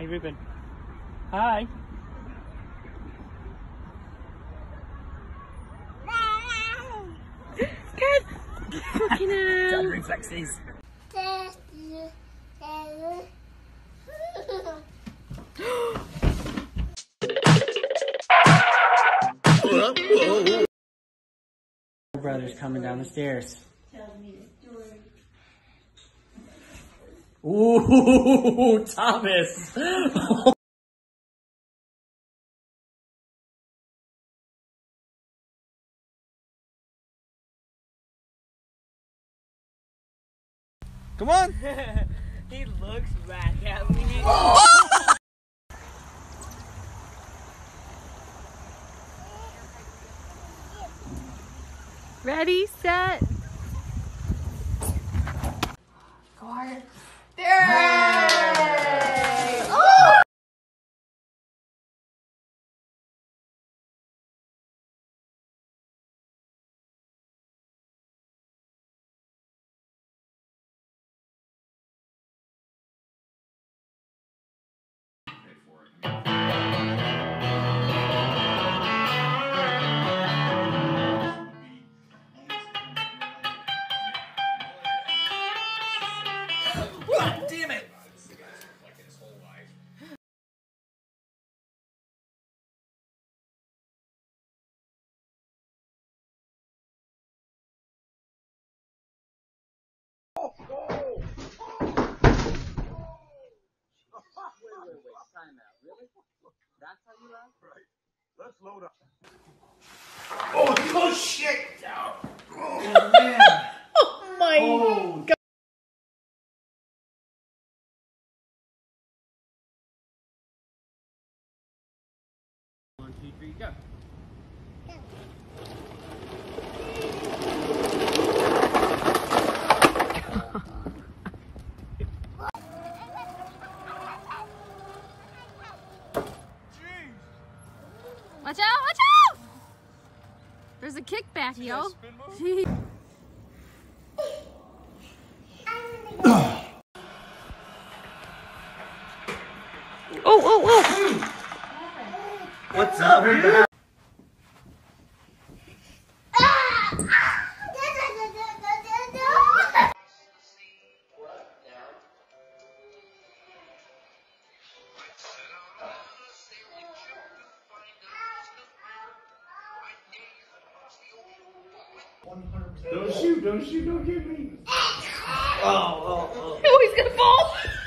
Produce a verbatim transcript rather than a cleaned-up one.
Hey, Ruben. Hi. Good. Cooking now. Dad reflexes. Brother's coming down the stairs. Ooh, Thomas. Come on. He looks back at me. Ready, set. Go hard. There! Yay! Oh! God damn it! Wait, wait, wait, time out. Really? That's how you laugh? Right. Let's load up. Oh, oh shit! Oh, man. Oh my Oh. God. One, two, three, go. Watch out, watch out! There's a kickback, yo. Oh, oh, oh! What's up, dude? Don't shoot, don't shoot, don't get me. Oh, oh, oh. Oh, he's gonna fall.